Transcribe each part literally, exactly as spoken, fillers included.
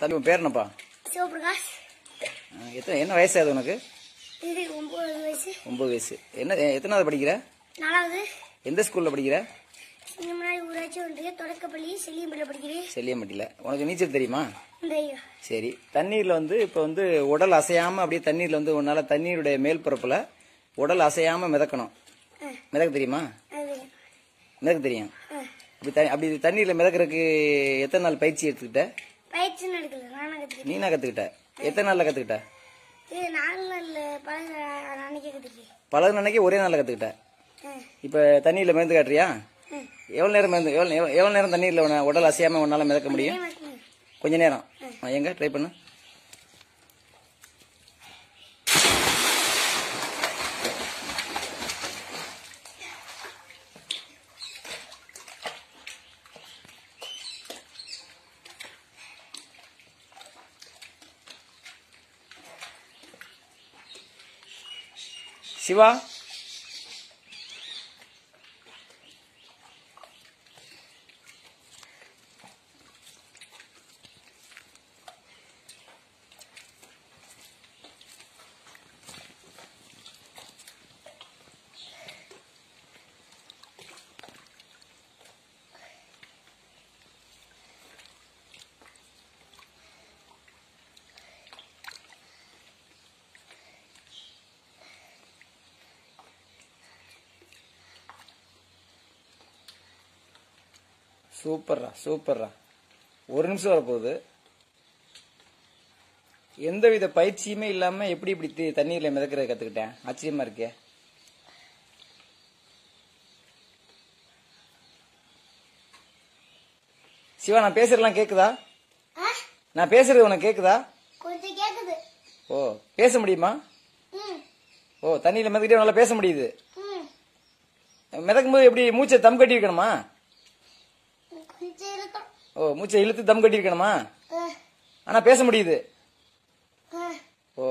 தம்பி உன் பேர் என்னப்பா? சிவபிரகாஷ். எத்தனை என்ன வயசு அது உனக்கு? ஒன்பது வயசு. ஒன்பது வயசு. என்ன எத்தனாவது படிக்கிற? நாலாவது. எந்த ஸ்கூல்ல படிக்கிற? சிங்கமனாடி ஊராட்சி ஒன்றிய தொடக்கப்பள்ளி செல்லியம்பட்டியில் படிக்கிறேன். செல்லியம்பட்டியில். உனக்கு நீச்சல் தெரியுமா? தெரியும். சரி, தண்ணீர்ல வந்து இப்போ வந்து உடல் அசையாம அப்படியே தண்ணீர்ல வந்து உன்னால தண்ணீருடைய மேல் பரப்புல உடல் அசையாம மிதக்கணும். மிதக்க தெரியுமா? மிதக்க தெரியும். அப்படி அப்படி தண்ணீர்ல மிதக்கிறதுக்கு எத்தனை நாள் பயிற்சி எடுத்துக்கிட்ட? பயிற்சி எடுக்கல, நானா கத்துக்கிட்டேன். நீனா கத்துக்கிட்ட? எத்தனை நாள்ல கத்துக்கிட்ட? நாலு நாள்ல பழக அன்னைக்கு கத்துக்கிட்டேன். பழகு அன்னைக்கு ஒரே நாள்ல கத்துக்கிட்ட. இப்ப தண்ணீர்ல மிதந்து காட்டுறியா? எவ்வளவு நேரம் மிதந்து எவ்வளவு நேரம் தண்ணீர்ல உடல் அசையாம உன்னால மிதக்க முடியும்? கொஞ்ச நேரம். எங்க ட்ரை பண்ணு. சிவா, சூப்பர்ரா சூப்பர்ரா. ஒரு நிமிஷம் வரப்போகுது. எந்தவித பயிற்சியுமே இல்லாம எப்படி இப்படி தண்ணீர்ல மிதக்கிறத கத்துக்கிட்டேன்? ஆச்சரியமா இருக்கே. சிவா, நான் பேசுறதெல்லாம் கேக்குதா? நான் பேசுறது உனக்கு கேக்குதா? கொஞ்சம் கேக்குது. ஓ, பேச முடியுமா? ஓ, தண்ணியில மிதக்கிட்டே நல்லா பேச முடியுது. மிதக்கும் போது எப்படி மூச்சை தம் கட்டி இருக்கணுமா? ஓ, மூச்சை இழுத்து தம் கட்டி இருக்கணுமா? ஆனா பேச முடியுது. ஓ,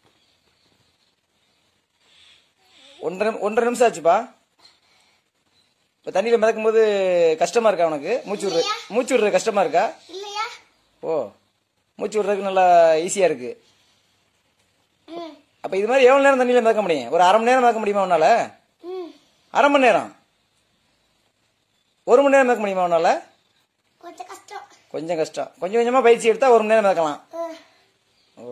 ஒன்றரை ஒன்றரை நிமிஷம் ஆச்சுப்பா. இப்ப தண்ணியில மிதக்கும் போது கஷ்டமா இருக்கா உனக்கு? மூச்சு விடுற மூச்சு விடுறது கஷ்டமா இருக்கா? ஓ, மூச்சு விடுறதுக்கு நல்லா ஈஸியா இருக்கு. அப்ப இது மாதிரி எவ்வளவு நேரம் தண்ணியில மிதக்க முடியும்? ஒரு அரை மணி நேரம் மிதக்க முடியுமா உன்னால? அரை மணி நேரம்? ஒரு மணி நேரம் மிதக்க முடியுமா உன்னால? கொஞ்சம் கஷ்டம். கொஞ்சம் கஷ்டம். கொஞ்சம் கொஞ்சமா பயிற்சி எடுத்தா ஒரு மணி நேரம் மிதக்கலாம். ஓ,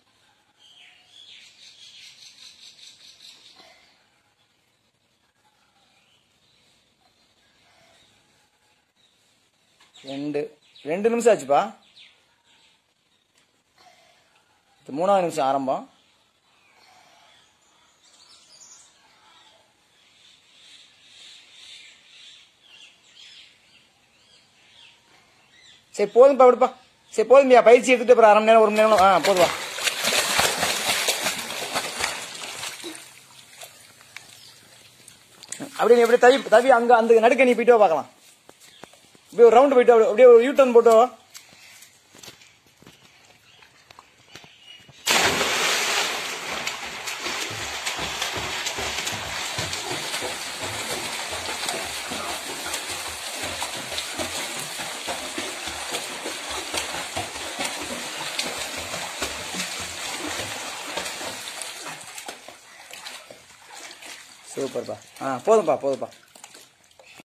ரெண்டு ரெண்டு நிமிஷம் ஆச்சுப்பா. மூணாவது நிமிஷம் ஆரம்பம். சரி, போதும்பா, விடுப்பா. சரி, போதும்பியா. பயிற்சி எடுத்துட்டு அப்புறம் அரை மணி நேரம் ஒரு மணி நேரம். ஆ, போதுவா. அப்படியே நீ அப்படியே தவி தவி அங்க அந்த நடுக்க நீ போயிட்டு பார்க்கலாம். அப்படியே ஒரு ரவுண்ட் போயிட்டு அப்படியே ஒரு யூ டர்ன் போட்டு. சூப்பர்ப்பா. ஆ, போதும்பா போதும்பா.